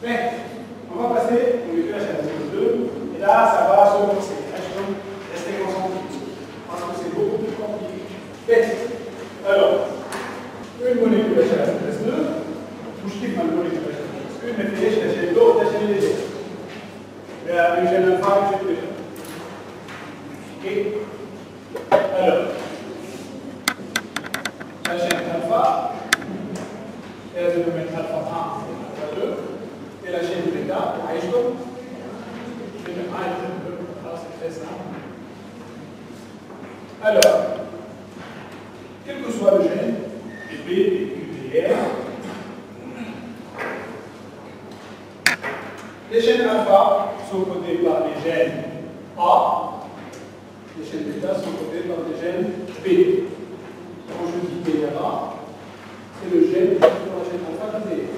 Mais, on va passer au véhicule HL02, et là, ça va se lancer. Restez concentrés, parce que c'est beaucoup plus compliqué. Mais, alors, une molécule HL2, je kiffe ma molécule HL2, une méthylèche HL2, l'autre HL2. Une gène alpha, une gène bêta. Ok. Alors, la chaîne alpha, elle va mettre alpha 1 et alpha 2, et la chaîne bêta, عايشكم je vais mettre 1 et 2, alors c'est très simple. Alors, quel que soit le gène, B, Q, D, R, les chaînes alpha sont codées par les gènes A, les chaînes bêta sont codées par les gènes B. Quand je dis BRA, c'est le gène pour la chaîne alpha qui est.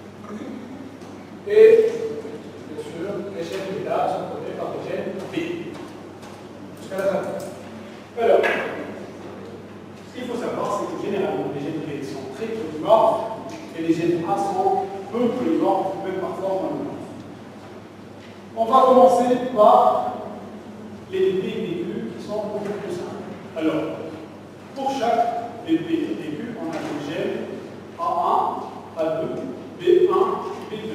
Et, bien sûr, les chaînes bêta sont codées par les gènes B. Jusqu'à la fin. Alors, ce qu'il faut savoir, c'est que généralement, les gènes B sont très polymorphes et les gènes A sont peu polymorphes, même parfois monomorphes. On va commencer par les BP et les Q qui sont beaucoup plus simples. Alors, pour chaque BP et Q, on a des gènes A1, A2, B1, B2.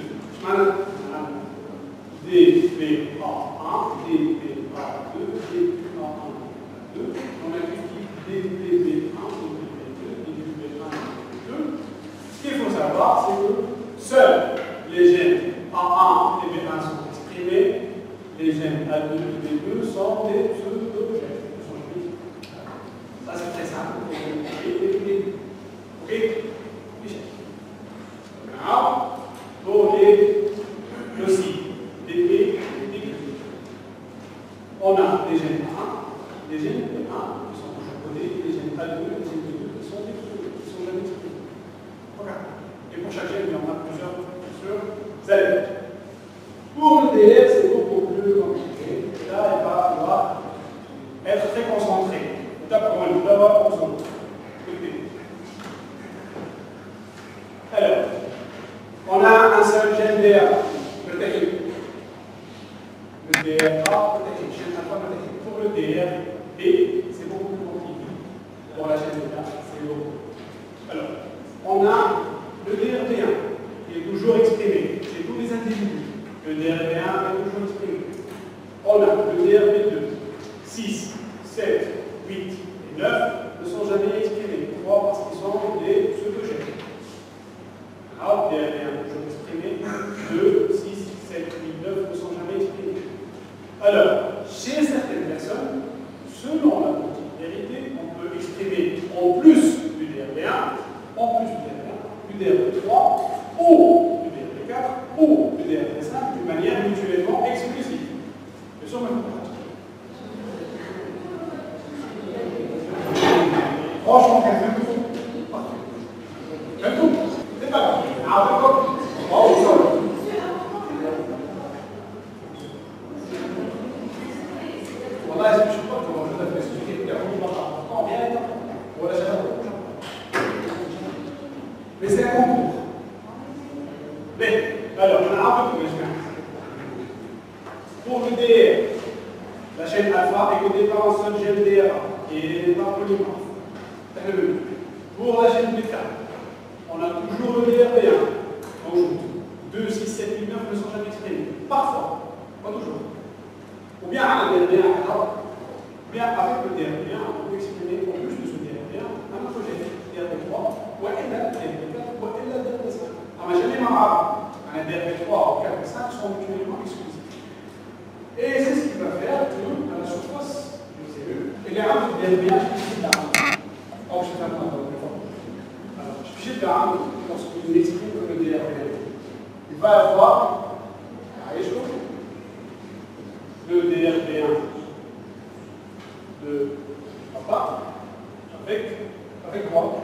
DBA1, DBA2, DBA1, DBA2. On a ici DBB1, DBB2, DBB1, DBB2. Ce qu'il faut savoir, c'est que seuls les gènes A1 et B1 sont exprimés, les gènes A2 et B2 sont des pseudo-gènes. Ça, c'est très simple. Ok. Maintenant, pour les aussi, DP et DQ, on a des gènes A1, des gènes B1 qui sont toujours codés, des gènes A2 et des gènes B2 qui sont des pseudo, qui sont jamais exprimés. Voilà. Et pour chaque gène, il y en a plusieurs, bien sûr. Vous allez. Pour le DR, c'est beaucoup plus compliqué. Là, il va falloir être très concentré. Étape pour une, d'abord concentré. Alors, on a un seul gène DA, le technique. Le DRA, le technique, gène alpha, le technique. Pour le DRB, c'est beaucoup plus compliqué. Pour la gène DA, c'est beaucoup. Alors, on a le DRB1 qui est toujours exprimé chez tous les individus. Le DRB1 est toujours exprimé. On a le DRB2, 6, 7, 8 et 9 ne sont jamais exprimés. Pourquoi? Parce qu'ils sont des pseudogènes. Alors, le DRB1 est toujours exprimé. 2, 6, 7, 8, 9 ne sont jamais exprimés. Alors, chez certaines personnes, selon la particularité, on peut exprimer en plus du DRB1, en plus du DRB1, du DRB3 ou du DRB4 ou du DRB5 d'une manière mutuellement exclusive. Bien sûr, même pas. Franchement, même tout. Même tout. C'est pas grave. Ah, d'accord. Oh, ça. Voilà, est-ce que je crois que je vais expliquer combien de temps? Voilà, mais c'est un concours. Mais, alors, on a un peu plus. Pour le DR, la chaîne alpha est codée par un seul gène DRA qui est pas polymorphe. Pour la chaîne bêta, on a toujours le DRB1. Donc, 2, 6, 7, 8, 9 ne sont jamais exprimés. Parfois, pas toujours. Ou bien un DRB1, ou bien avec le DRB1, on peut exprimer en plus de ce DRB1 un autre gène, DRB3, ou un DRB4, ou un DRB5. Alors, jamais marre. Un DRB3 ou 4 et 5 sont mutuellement exclusifs. Et c'est ce qui va faire que, à la surface du cellule, il y a un DRB1 qui est là. Oh, je fais un peu alors, je suis là, lorsqu'il exprime le DRB1. Il va y avoir, le DRB1 de papa avec quoi?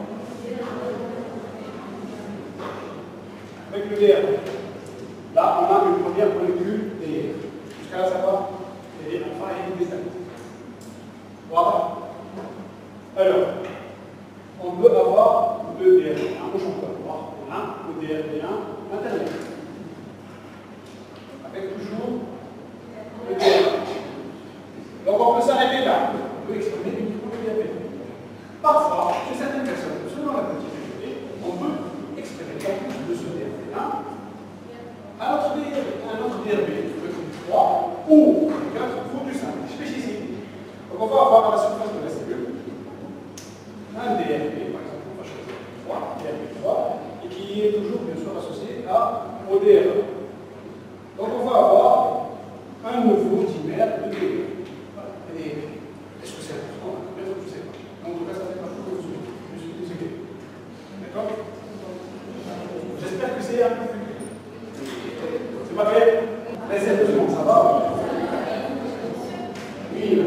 Avec le DRB. Là, on a une première molécule DR. Jusqu'à là, ça va? Et alpha et bêta. Voilà. Alors, on peut avoir le DRB1, on peut avoir le DRB1 intérieur. avec toujours le DA. Donc on peut s'arrêter là. On peut exprimer uniquement le DAP. Parfois, chez certaines personnes, selon la quantité, on peut exprimer le calcul de ce DAP-là à un autre DAP, peut-être 3 ou 4 ou du 5. Je fais ici. Donc on va avoir à la surface de la cellule un DRP, par exemple, on va choisir 3, DRP 3, et qui est toujours bien sûr associé au DRE. Donc on va avoir un nouveau dimère de DRE. Est-ce que c'est important? Je ne sais pas. En tout cas, ça fait partie de vos idées. D'accord? J'espère que c'est un peu plus clair. C'est pas clair? Réserveusement, ça va? Oui.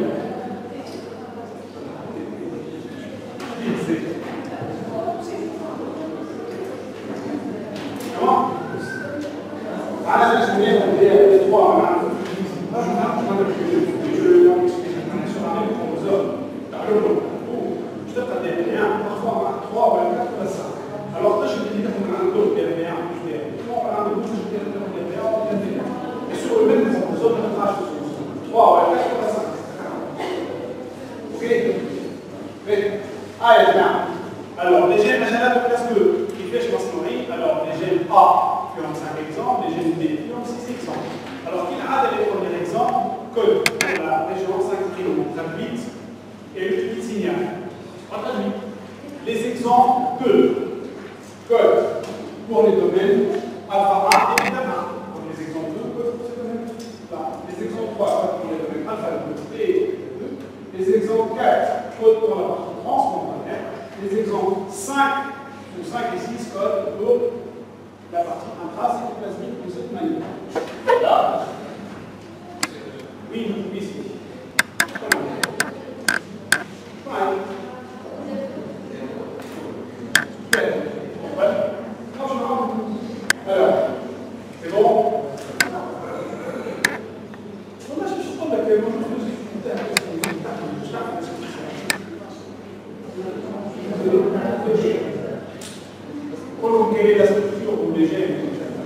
Comment? Ah, je me souviens, on est les trois. Alors là, je vais dire qu'on a un autre DRP1, on a un autre DRP1, et sur le même zone de trace, 3, 4, 5. Ok? Allez, bien. Alors, les gènes HLA de classe 2, qui fait chez maçonnerie, alors les gènes A qui ont 5 exemples, les gènes B qui ont 6 exemples. Alors, qu'il a les premiers exemples que pour la région 5' traduite et le petit signal. Pas traduit. Les exemples code pour les domaines alpha 1 et bêta 1. Donc les exemples 2 code pour ces domaines-là. Les exemples 3 code pour les domaines alpha 2 et bêta 2. Les exemples 4 code pour la partie transmembranaire. Les exemples 5 ou 5 et 6 code pour la partie intracytoplasmique de cette manière. Là, oui, ici. Alors, c'est bon? Je suis sûr que je quelle est la structure ou les gènes?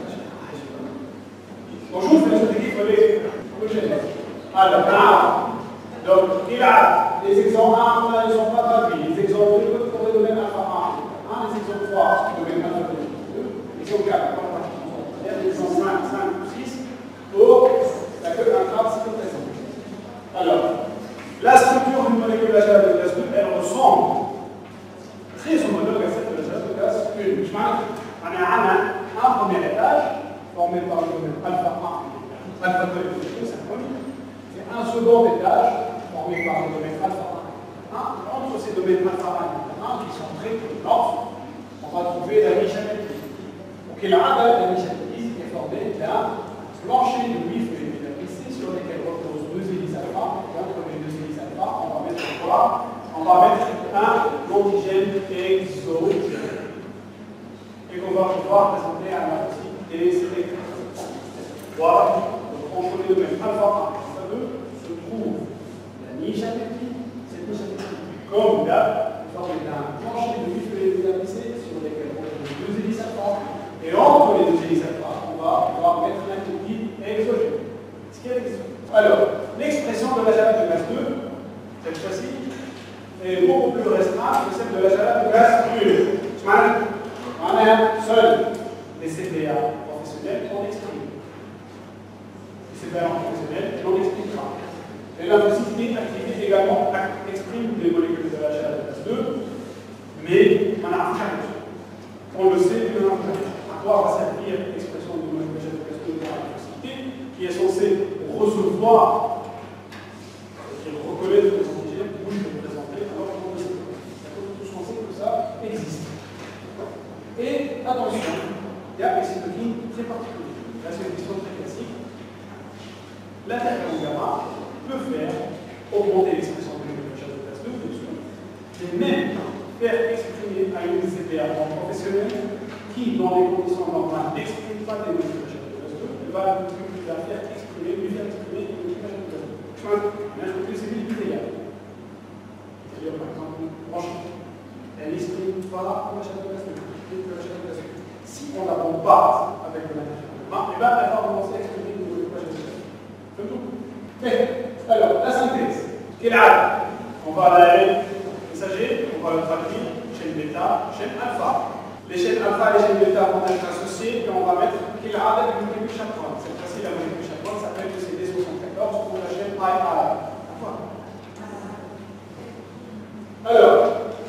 Bonjour, c'est la stratégie pour les gènes. Alors, donc, il a les exemples 1, ils ne sont pas traduits. Les exemples 2 pour le domaine alpha 1. Les exemples 3, le domaine alpha 2. Les exemples 4, les exemples 5 ou 6 pour la queue intracytoplasmique. Alors, la structure d'une molécule HLA de classe 2, elle ressemble très homologue à celle de HLA de classe 1. On a un premier étage formé par le domaine alpha 1, alpha 2 et c'est un second étage formé par le domaine alpha 1. Entre ces domaines alpha 1 et alpha 1 qui sont très proches, on va trouver la niche améthyste. Donc la niche améthyste est formée d'un plancher de 8 feuilles métallisées sur lesquelles reposent 2 hélices alpha. Et entre les 2 hélices alpha, on va mettre quoi? On va mettre un antigène exogène. Et qu'on va pouvoir présenter à la partie des sélections. Voilà, donc entre les domaines alpha 1 et alpha 2 se trouve la niche améthyste. Cette niche améthyste, comme là, est formée d'un plancher de 8 feuilles métallisées sur lesquelles reposent 2 hélices alpha. Et entre les 2 hélices alpha, on va pouvoir mettre un liquide exogène. Ce qui est l'expression. Alors, l'expression de la HLA de classe 2, cette fois-ci, est beaucoup plus restreinte que celle de la HLA de classe 1. On a seuls les CPA professionnels qu'on exprime. Les CPA professionnels, on n'exprime pas. Et la possibilité d'activer également exprime des molécules de la HLA de classe 2, mais on a un challenge. On le sait, mais on a un challenge. À quoi va servir l'expression de molécule de classe 2 par la possibilité, qui est censée recevoir, qui reconnaît les antigènes, ou les présenter alors qu'on le sait. Tous on sait que ça existe. Et attention, il y a des cytokines très particuliers. Là, c'est une question très classique. L'interféron gamma peut faire augmenter l'expression de l'immunoglobuline de classe 2, mais même faire exprimer à une CPA professionnelle qui, dans les conditions normales, n'exprime pas des immunoglobulines de classe 2, va la faire exprimer, lui faire exprimer une immunoglobuline de classe 2. Un truc, c'est l'idéal. C'est-à-dire, par exemple, branchée. Elle n'exprime pas la chaîne de classe 2. Si on ne la bombarde avec de l'interféron, elle va commencer à exprimer une molécule Alors, la synthèse. Quelle âge? On va à la messager, on va le traduire, chaîne bêta, chaîne alpha. Les chaînes alpha et les chaînes bêta vont être associées, et on va mettre quelle âge avec une molécule chaperon. Cette fois-ci, la molécule chaperon s'appelle le CD74 pour la chaîne IA. Alors,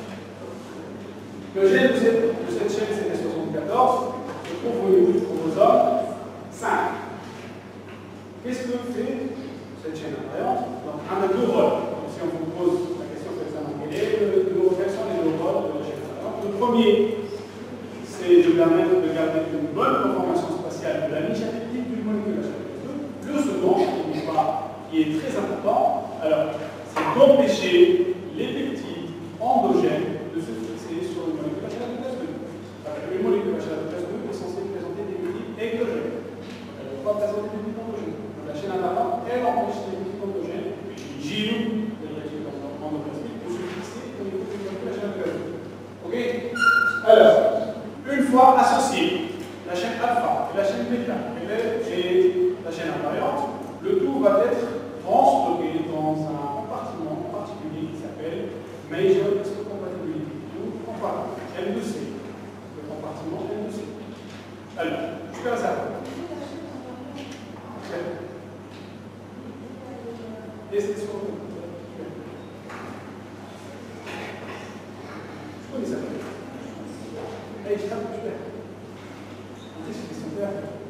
le gène de cette chaîne CD74 se trouve au niveau du chromosome 5. Qu'est-ce que fait cette chaîne invariante? Donc, on a deux rôles. Donc, si on vous pose la question quels sont les deux rôles de la chaîne invariante? Le premier, c'est de permettre de garder une bonne conformation spatiale de la niche affective d'une molécule H2. Le second, qui est très important, alors, c'est d'empêcher les peptides endogènes de se fixer sur une molécule H2. Une molécule H2 est censée présenter des peptides exogènes. Elle ne peut pas présenter des peptides endogènes. La chaîne invariante, elle empêche les peptides endogènes, les JU, les réactifs endoplasmiques, de se fixer au niveau d'une molécule H2. Ok? Alors, une fois associée, la chaîne alpha et la chaîne bêta et la chaîne invariante, le tout va être transloqué dans un compartiment particulier qui s'appelle Major Histocompatibility ou M2C. Le compartiment M2C. Alors, jusqu'à ça. Et c'est sur le. Je connais ça. Allez, je tape, je fais. Qu'est-ce qu'ils sont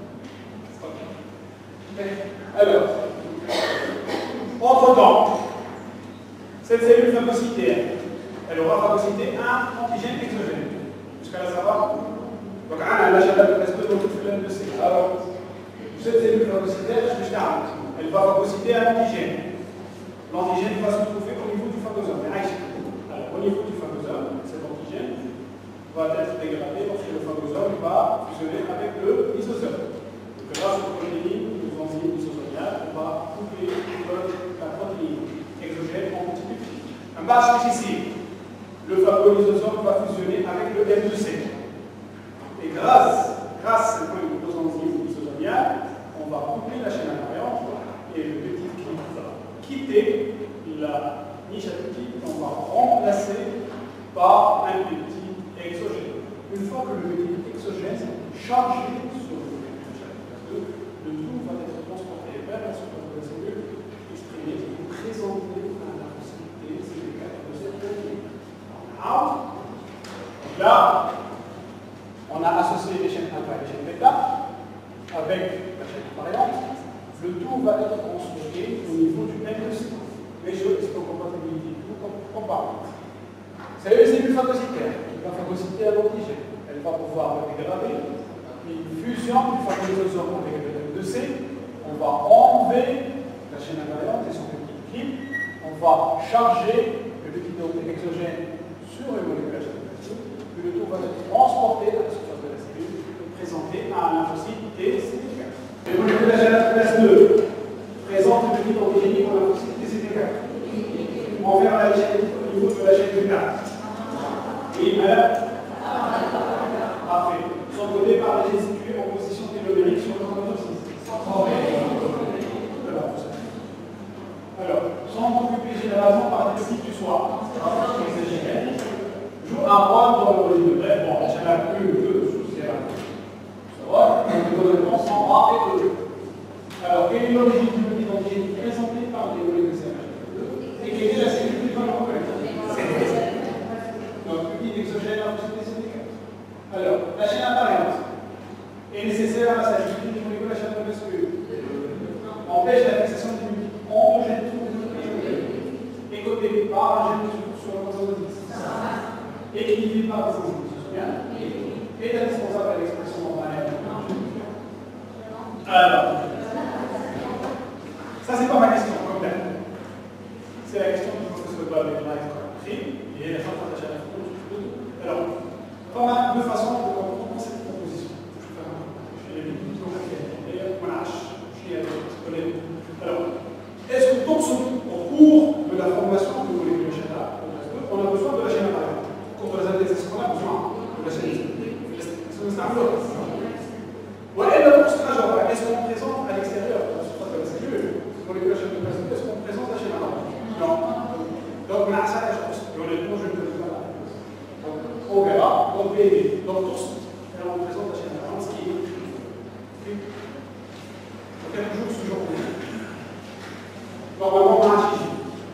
faire? Alors, entre-temps, cette cellule phagocytaire, elle aura phagocyté un antigène exogène. Jusqu'à là, ça va? Donc, on a la chaîne de C. Alors, cette cellule phagocytaire, elle va phagocyter un antigène. L'antigène va se trouver au niveau du phagosome. Alors, au niveau du phagosome, cet antigène va être dégradé lorsque le phagosome va fusionner avec le lysosome. Grâce aux protéines, aux enzymes lysosomiales, on va couper la protéine exogène en petits peptides. Un batch ici, le phagolysosome va fusionner avec le M2C. Et grâce aux enzymes lysosomiales, on va couper la chaîne invariante et le petit clip va quitter la niche affective qu'on va remplacer par un peptide exogène. Une fois que le peptide exogène est chargé sur le tout va être transporté vers la surface de la cellule, exprimé et présenté à la possibilité CD4 de cette protéine. Donc là, on a associé les chaînes alpha et les chaînes bêta avec la chaîne invariante. Le tout va être transporté au niveau du M2C, Major Histocompatibility compartment. C'est les cellules phagocytaires qui va phagocyter à l'antigène. Elle va pouvoir le dégrader. Une fusion du phagolysosome avec le M2C, on va enlever la chaîne invariante et son petit clip, on va charger le petit exogène sur les molécules H2, puis le tout va être transporté à la surface de la cellule et présenté à un lymphocyte TCD4. Les molécules H2 présentent le petit antigénique au lymphocyte TCD4. On verra la chaîne au niveau de la chaîne du carte. Oui, madame? Parfait. Sont codés par les gènes situés en position télomérique sur le chromosome 6. Alors, sont occupés généralement par des cycles du soir. Jouent un rôle dans l'origine de bref. Bon, j'en ai une, deux, c'est ça va. Les deux réponses sont A et E. Alors, quelle est l'origine du petit antigène présenté par les molécules CMH2 et quelle est la cellule qui va le reconnaître? Donc, petit exogène à CD4. Alors, la chaîne invariante est nécessaire à la stabilité des molécules H2 parce que empêche la fixation des multiples endogènes sur les autres et codé par un gène sur le chromosome 10. Équilibré par des enzymes lysosomiales est indispensable à l'expression normale. Alors, ça c'est pas ma question comme telle. C'est la question du professeur Bob et et la fin de la chaîne. Alors, deux façons de comprendre cette proposition. Alors, est-ce que dans au cours de la formation de molécules HNA, on a besoin de la chaîne invariante? Au cours de la synthèse, est-ce qu'on a besoin de la chaîne invariante? Ouais, et là, pour ce cas, est-ce qu'on présente à l'extérieur de la surface de la cellule molécules HNA? pardon, PV. Donc, pour ce, alors on présente la chaîne de ce qui est. Donc, il y a toujours ce genre de. Normalement, on a un chiffre.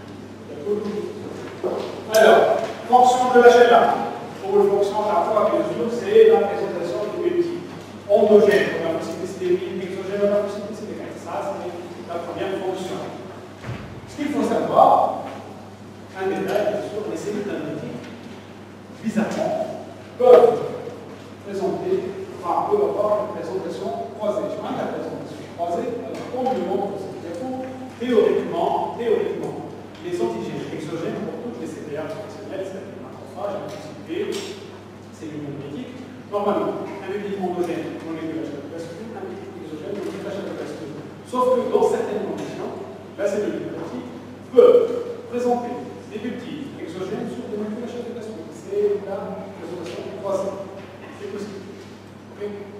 Alors, fonction de la HLA. Pour une fonction à la fois, bien sûr, c'est la présentation du petit endogène. On a possibilité exogène, on a possibilité de ça, c'est la première fonction. Ce qu'il faut savoir, un détail, bien sûr, les cellules analytiques, bizarrement, peuvent présenter, enfin, peuvent avoir une présentation croisée. Je parle de la présentation croisée, alors on me demande que c'est faux. Théoriquement, les antigènes exogènes pour toutes les CPA professionnelles, c'est-à-dire macrophage, anticipé, cellules monométiques, normalement, un unique endogène molécule à chaque vascule, un unique exogène molécule à chaque vascule. Sauf que dans certaines conditions, la cellule peptide peut présenter des peptides exogènes sur des molécules à chaque vascule. C'est la présentation croisée. C'est possible. Ok?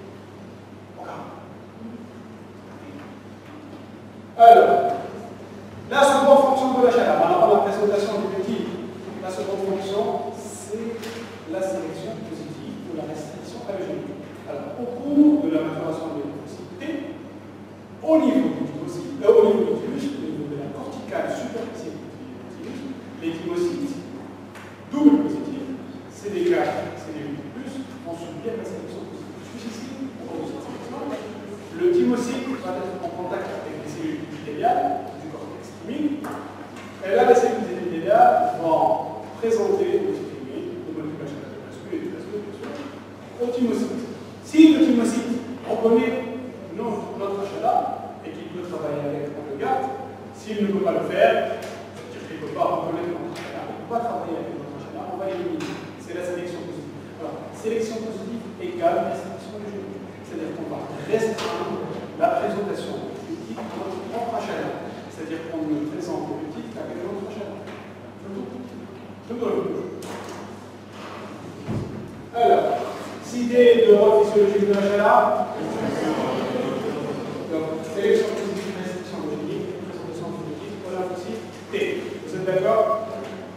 Alors, la seconde fonction de la HLA, alors la présentation des peptides, la seconde fonction, c'est la sélection positive ou la restriction allogénique. Alors, au cours de la maturation des leucocytes, au niveau du thymocyte, au niveau du thymus, au niveau de la corticale superficielle du thymus, les thymocytes double positifs, c'est des cas, c'est des plus, vont subir la sélection positive. Je suis ici, au cours de cette sélection, le thymocyte va être en contact avec les cellules épithéliales du cortex thymique, et là, les cellules épithéliales vont présenter au thymique, au molécule vasculaire et au thymocyte. Si le thymocyte reconnaît notre HLA et qu'il peut travailler avec le GATT, s'il ne peut pas le faire, c'est-à-dire qu'il ne peut pas reconnaître notre HLA, il ne peut pas travailler avec notre HLA, on va l'éliminer. C'est la sélection positive. Alors, sélection positive égale restriction du génome. C'est-à-dire qu'on va restreindre la présentation du type de notre propre HLA. C'est-à-dire qu'on ne présente le type qu'avec notre HLA. Alors, idée de rôle physiologique de la HLA. Donc, sélection positive, restriction allogénique, présentation physiologique, on a aussi T. Vous êtes d'accord?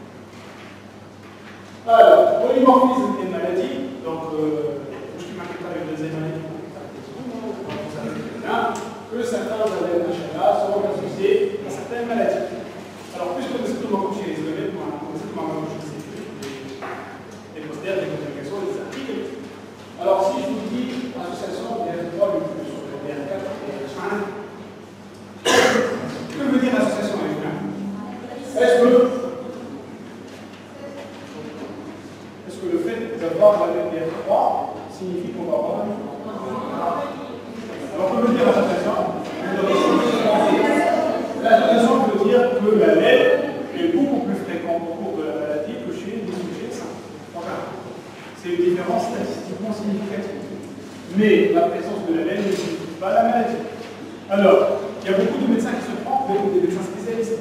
Alors, polymorphisme et maladie. Donc, je suis m'inquiète avec les maladies, vous savez très bien que certains ADN HLA sont associés à certaines maladies. Alors, puisque nous sommes comment coucher les données, on va commencer comment coucher les posters, les communications, les articles. Alors, si je vous dis association DR3 le plus sur le DR4 et DR5, que veut dire association avec Est-ce que le fait d'avoir la DR3 signifie qu'on va avoir un Alors, que veut dire l'association? L'association veut dire que la lettre est beaucoup plus fréquente au cours de la maladie que chez les sujets simples. Enfin, c'est une différence statistiquement significative. Mais la présence de la laine ne signifie pas la maladie. Alors, il y a beaucoup de médecins qui se trompent, beaucoup de médecins spécialistes.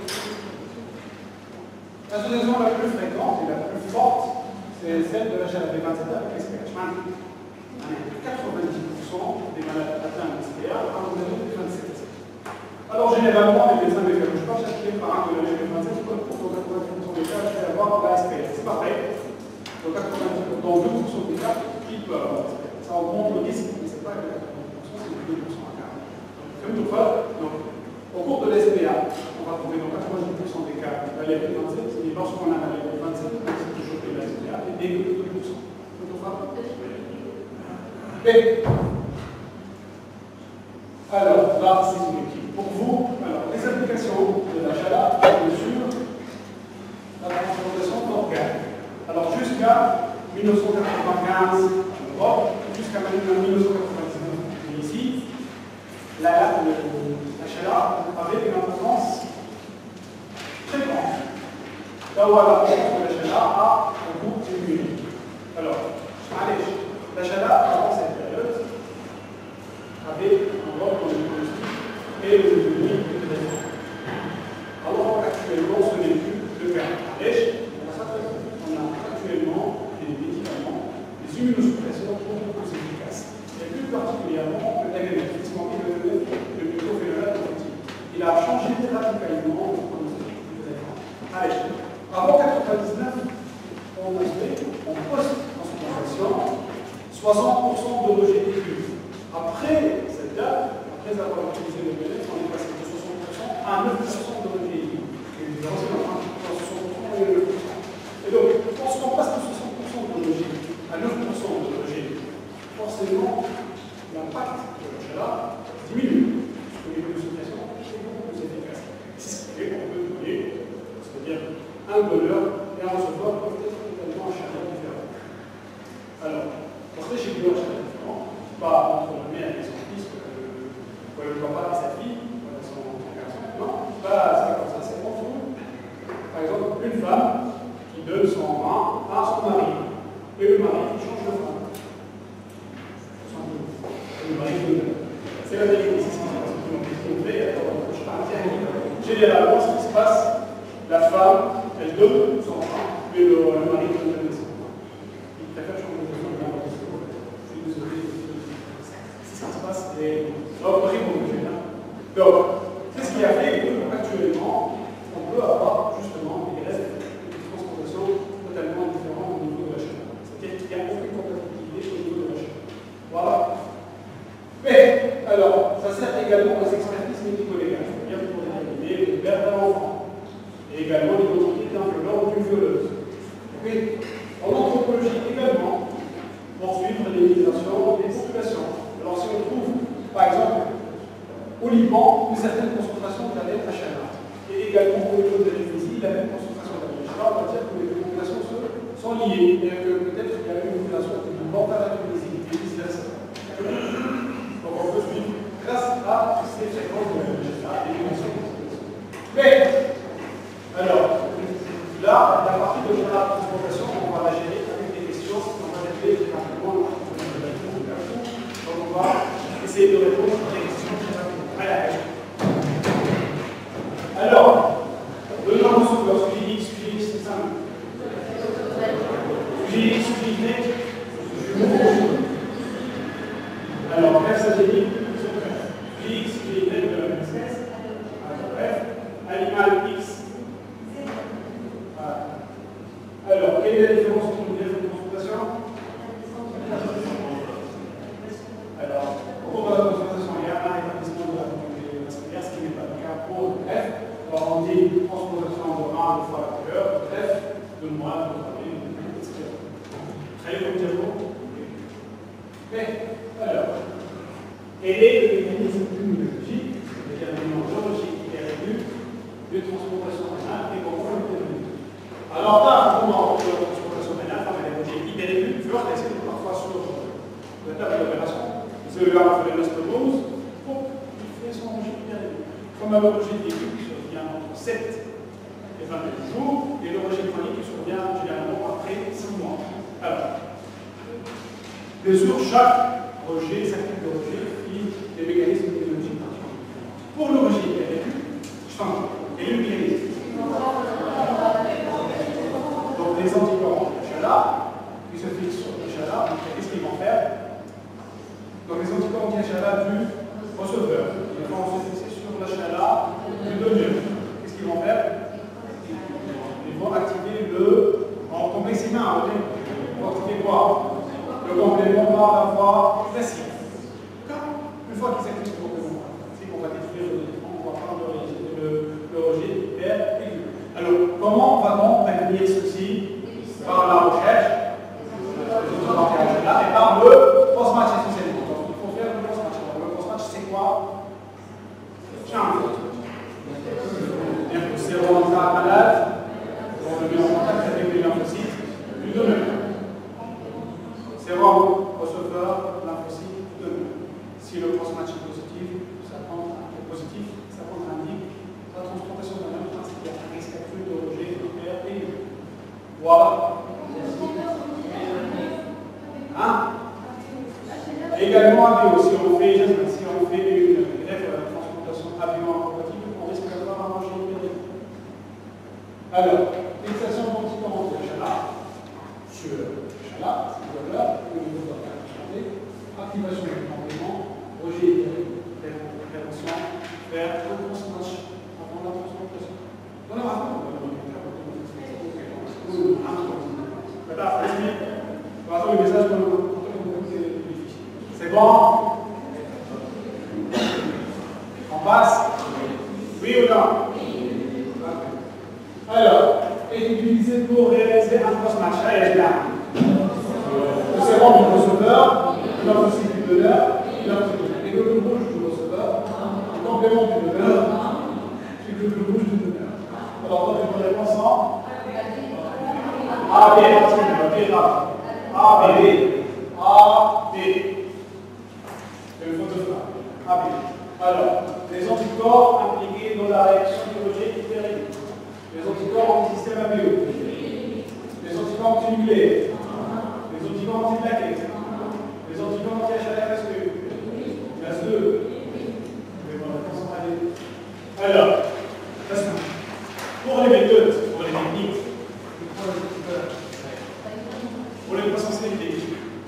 L'association la plus fréquente et la plus forte, c'est celle de la HLA-B27 avec SPH. 90% des malades atteints de SPA ont un B27. Alors, généralement, les médecins ne les couchent pas chaque par un de la HLA-B27, pour 90% des cas, je vais avoir la SPA. C'est pareil. Dans 2% des cas, ils peuvent avoir la SPA. Ça augmente le risque, mais ce n'est pas que 90%, c'est 2% à 40%. Comme une fois, donc, au cours de l'SPA, on va trouver dans 90% des cas la lèvre 27, et lorsqu'on a la lèvre 27, c'est toujours la SPA, et dès que 2%. B. Alors, là, c'est une équipe. Pour vous, alors, les applications de la HLA, bien sûr, la transplantation d'organes. Alors, jusqu'à 1995 en Europe, jusqu'à 1999 ici, la HLA avait une importance très grande. Là où la HLA a un goût diminué. Alors, allez, la HLA, avant cette période, avait un rôle dans le diagnostic et les économies de traitement. Alors, actuellement, ce n'est plus le cas. Allez, on a actuellement des médicaments, des immunosuppresseurs beaucoup plus efficaces. Et plus particulièrement le MMF, le mycophénolate infectif. Il a changé radicalement le pronostic du traitement. Allez, avant 1999, on poste-transplantation 60% de rejet aigu. Après cette date, après avoir utilisé le BNF, on est passé de 60% à 9% de rejet aigu. Et évidemment, c'est entre 60% et 9%. Et donc, lorsqu'on passe de 60% de rejet à 9% de rejet, forcément, l'impact de la chaleur diminue. Parce que les concentrations sont beaucoup plus efficaces. C'est ce qui fait qu'on peut donner, c'est-à-dire un donneur et un receveur peuvent être totalement à chaleur différente. Alors, pour ces chaleurs différentes, pas entre la mère et son fils, le papa et sa fille, son garçon, non, c'est comme ça, c'est entre, par exemple, une femme qui donne son rein à son mari, et le mari qui change de femme. Le mari donne. C'est la vérité, c'est ce qui se passe. Généralement, ce qui se passe, la femme, elle donne son rein, mais le mari donne la maison. Il préfère changer de femme. Je suis désolé. C'est ce qui se passe. Donc, c'est ce qui a fait qu'actuellement, on peut avoir justement des restes de transportation totalement différents au niveau de la chaîne. C'est-à-dire qu'il n'y a aucune compatibilité au niveau de la chaîne. Voilà. Mais, alors, ça sert également aux expertises médico-légales, c'est-à-dire pour déterminer le père d'un enfant, et également l'identité d'un violeur ou d'une violeuse. Et en anthropologie également, pour suivre l'émigration des populations. Alors, si on trouve, par exemple, au Liban, une certaine concentration d'ADN HLA, et également au niveau de la Tunisie, la même concentration d'ADN HLA, on va dire que les populations sont liées, et que peut-être qu'il y a une population du Liban vers la Tunisie, et vice-versa. Donc on peut suivre grâce à ces fréquences de HLA et des connexions. Mais, alors, là, la partie de la transportation, on va la gérer avec des questions, on va gérer rapidement, donc on va essayer de répondre à des questions très rapidement. Alors, le nom receveur, suivi X, c'est simple. Suivi X, suivi Y, alors, bref, ça j'ai dit, suivi X, suivi Y de la même espèce. Bref, animal X. Alors, quelle est la différence entre une greffe et une consultation? Alors, pour la consultation, il y a un établissement de la vasculaire, ce qui n'est pas le cas pour le greffe. Alors, on dit transplantation de rein de fois la cœur, greffe de moelle, de famille, etc. Très bien, comme diapo. Mais, alors, quel est le mécanisme immunologique, déterminant biologique et régu de transplantation rénale et comment le déterminer? Alors, là, comment on peut la transplantation rénale par les logiques hyperaigus, tu vois, c'est parfois sur la table d'opération. Celui-là a fait l'anastomose, il fait son logique hyperaigu. Comme la logique aiguë qui survient entre 7 et 21 jours, et le régime chronique qui survient généralement après 6 mois. Alors, bien sûr, chaque rejet, chaque type de rejet, des mécanismes immunologiques particuliers. Pour le rejet hyperaigu, je change. Et le mécanisme. Donc, les anticorps HLA qui se fixent sur HLA, qu'est-ce qu'ils vont faire? Donc, les anticorps anti-HLA du receveur, ils vont se fixer sur l'HLA du donneur. Qu'est-ce qu'ils vont faire? Ils vont activer en complexe humain, ils vont activer quoi? Le complément par la voie classique. Une fois qu'ils activent ce complément, c'est qu'on va détruire le défend, on va prendre le rejet hyperaigu. Alors, comment va-t-on prévenir ceci? Par la recherche, et par le post-match essentiellement. Donc, il faut faire le post-match. Le post-match, c'est quoi? C'est rendre un malade, on le met en contact avec les lymphocytes du donneur. C'est rendre receveur lymphocyte du donneur. Si le post-match est positif, ça indique la transplantation d'un lymphocyte, c'est-à-dire un risque accru de rejet hyperaigu. Voilà. Hein? Également ABO, si on fait une greffe de transplantation ABO incompatible, on risque d'avoir un rejet hyperaigu. Alors, fixation d'anticorps anti-HLA sur HLA, c'est là, au niveau de la santé, activation du complément, rejet hyperaigu, prévention, faire un post-match avant la transplantation. Voilà, le message pour le C'est bon? On passe? Oui ou non? Alors, est utilisé pour réaliser un cross-match. Allez, là. Le sérum du receveur, l'autre aussi du donneur, l'autre du globule rouge du receveur, le complément du donneur, puis le globule rouge du donneur. Alors, donc, une réponse en A, B, B, A, B, A, B. Le photographe. A, B. Alors, les anticorps impliqués dans la réaction biologique est terrible. Les anticorps anti-système ABO. Les anticorps antinucléaires. Les anticorps anti-plaquettes. Les anticorps anti-HLA-SQ. Classe 2. Alors, pour les méthodes, pour les techniques, pour les croissances limitées,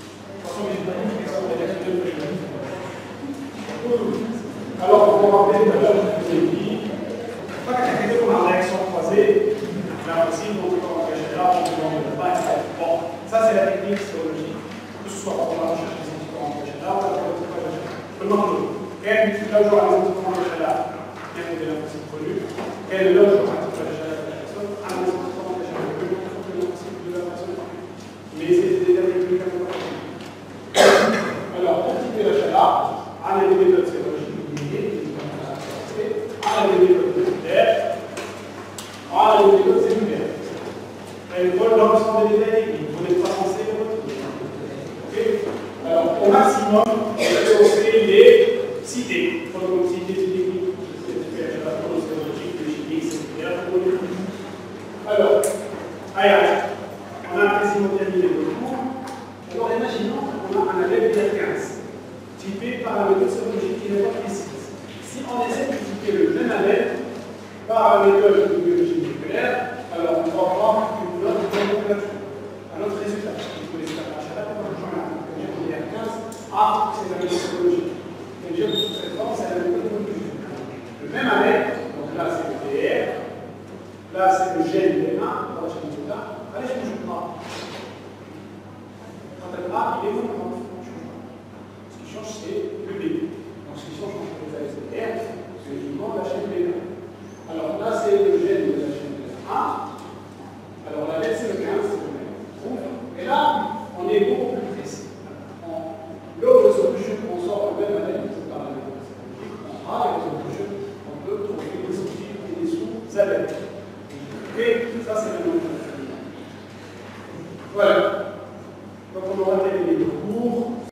alors, pour vous rappeler tout à l'heure, je vous ai dit, pas qu'à on a une réaction croisée, là aussi, donc on va général, on ne pas être. Bon, ça c'est la technique sérologique, que ce soit pour la recherche des anticorps en général, ou pour l'anticorps en général. Je demande quel est là où les anticorps en général, bien que la possible connue, quel est là où l'anticorps en général de la personne, un anticorps en général, de la personne. Mais c'est des détails techniques à vous parler. Alors, pour quitter le HLA, un des méthodes sérologiques. On a des méthodes moléculaires, on a des méthodes cellulaires. Elles volent dans l'ensemble des détails techniques, vous n'êtes pas censé les retrouver. Okay. Alors, au maximum, on peut aussi les citer. Comme citer des techniques, c'est la photo sérologique, les chimiques, cellulaires, alors, allez, on a quasiment terminé le cours. Alors, imaginons qu'on a un label DR15, typé par la méthode sérologique qui n'est pas précise. Si on essaie de typer le même label par la méthode de biologie moléculaire, alors on va voir une autre nomenclature, un autre résultat. Vous connaissez la HLA, comme je dis, DR15, c'est la méthode sérologique. Et bien, sous cette forme, c'est la méthode biologique. Le même label, donc là c'est le DR, là c'est le gène D1, dans la chaîne de là. Allez, je ne change pas. Quand elle A, il est où? On ne change pas. Ce qui change, c'est le B. Donc, ce qui change entre les ASDR, c'est uniquement la chaîne B1. Alors là, c'est le gène de la chaîne B1. Alors la bête, c'est le 15, c'est le même. Et là, on est beaucoup plus précis. L'eau de solution, on sort le même analyse par la méthode sérologique. On a les solutions, on peut trouver des sous-types et des sous-abels. Ok, ça, c'est le nom. Voilà. Donc, on aura terminé le cours.